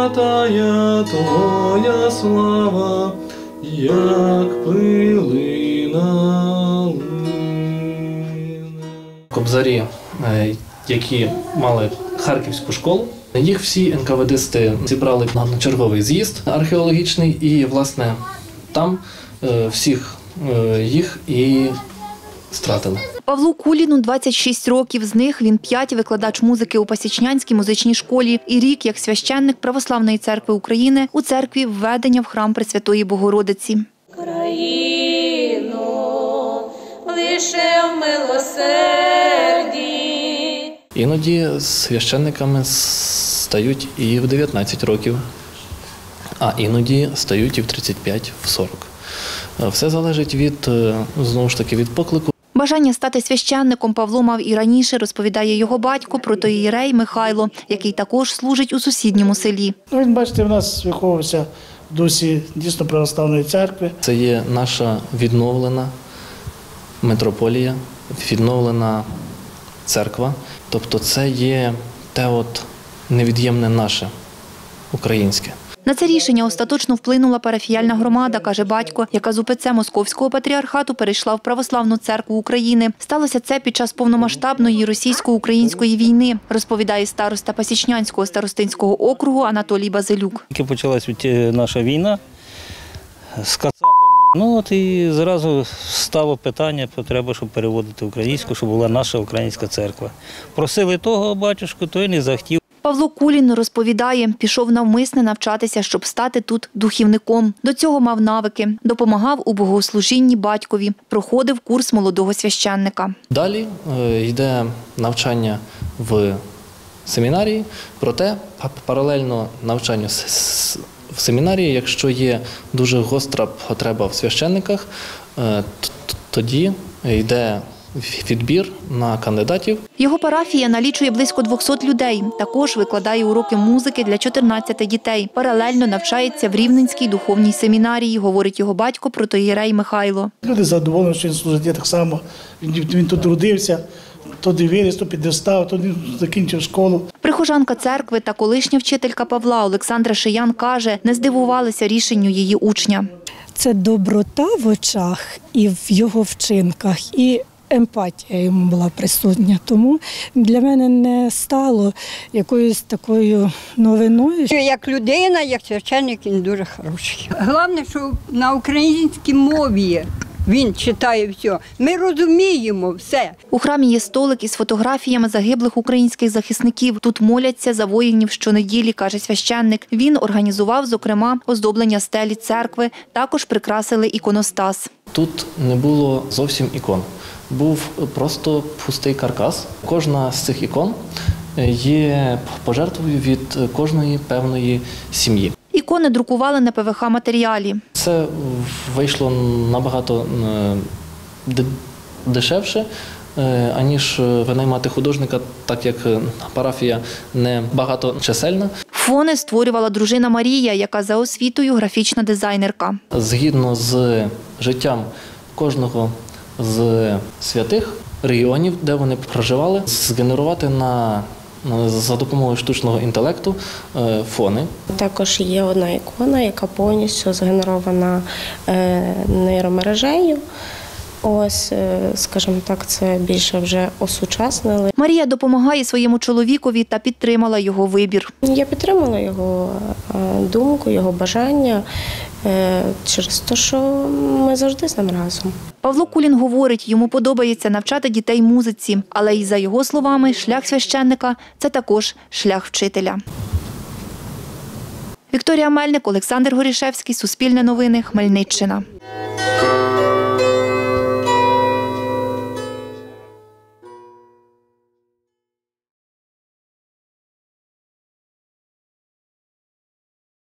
святая Твоя слава, як пилина лине. Кобзарі, які мали харківську школу, їх всі НКВДисти зібрали на черговий з'їзд археологічний і, власне, там всіх їх і стратили. Павлу Куліну 26 років, з них він 5 викладач музики у Пасічнянській музичній школі і рік як священник Православної церкви України у церкві введення в храм Пресвятої Богородиці. Країну лише в милосерді. Іноді священниками стають і в 19 років, а іноді стають і в 35, в 40. Все залежить від, знову ж таки, від поклику. Бажання стати священником Павло мав і раніше, розповідає його батько, протоієрей Михайло, який також служить у сусідньому селі. Він, бачите, в нас виховувався в дусі дійсно православної церкви. Це є наша відновлена митрополія, відновлена церква. Тобто це є те от невід'ємне наше, українське. На це рішення остаточно вплинула парафіяльна громада, каже батько, яка з УПЦ Московського патріархату перейшла в Православну церкву України. Сталося це під час повномасштабної російсько-української війни, розповідає староста Пасічнянського старостинського округу Анатолій Базилюк. Тільки почалась наша війна з кацапами, і зразу стало питання, потреба, щоб переводити українську, щоб була наша українська церква. Просили того батюшку, той не захотів. Павло Кулін розповідає, пішов навмисне навчатися, щоб стати тут духівником. До цього мав навики, допомагав у богослужінні батькові, проходив курс молодого священника. Далі йде навчання в семінарії, проте паралельно навчанню в семінарії, якщо є дуже гостра потреба в священниках, тоді йде відбір на кандидатів. Його парафія налічує близько 200 людей. Також викладає уроки музики для 14 дітей. Паралельно навчається в Рівненській духовній семінарії, говорить його батько протоієрей Михайло. Люди задоволені, що він служить. Я так само. Він тут трудився, то виріс, то підростав, то закінчив школу. Прихожанка церкви та колишня вчителька Павла Олександра Шиян каже, не здивувалися рішенню її учня. Це доброта в очах і в його вчинках, і емпатія йому була присутня. Тому для мене не стало якоюсь такою новиною. Як людина, як священник, він дуже хороший. Головне, що на українській мові він читає все. Ми розуміємо все. У храмі є столик із фотографіями загиблих українських захисників. Тут моляться за воїнів щонеділі, каже священник. Він організував, зокрема, оздоблення стелі церкви. Також прикрасили іконостас. Тут не було зовсім ікон. Був просто пустий каркас. Кожна з цих ікон є пожертвою від кожної певної сім'ї. Ікони друкували на ПВХ-матеріалі. Це вийшло набагато дешевше, аніж винаймати художника, так як парафія не багаточисельна. Фони створювала дружина Марія, яка за освітою графічна дизайнерка. Згідно з життям кожного з святих регіонів, де вони проживали, згенерувати за допомогою штучного інтелекту фони. Також є одна ікона, яка повністю згенерована нейромережею. Ось, скажімо так, це більше вже осучаснили. Марія допомагає своєму чоловікові та підтримала його вибір. Я підтримала його думку, його бажання через те, що ми завжди з ним разом. Павло Кулін говорить, йому подобається навчати дітей музиці, але й за його словами, шлях священника – це також шлях вчителя. Вікторія Мельник, Олександр Горішевський, Суспільне новини, Хмельниччина.